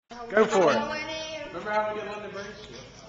Go for it. Remember how we did London Bridge?